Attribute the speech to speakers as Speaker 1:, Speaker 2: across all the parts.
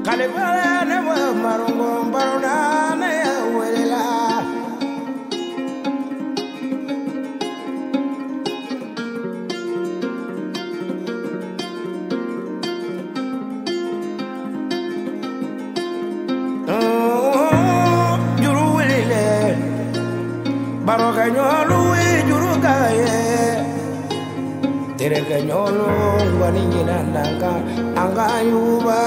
Speaker 1: Kalibara wa marungo baruna ne welela. Juru welele. Baroka nyolu we juru kaye. Tere kanyolo wani nyina nanga anga yuba.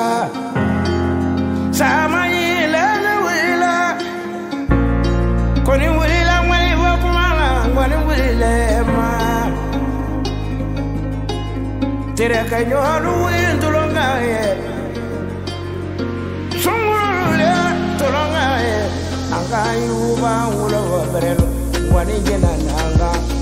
Speaker 1: Sama yila na wila. Koni wila wani wakumala wani wile ma. Tere kanyolo we tulonga ye. Sungule tulonga ye. Anga yuba ulo wabrelo wani nyina nanga.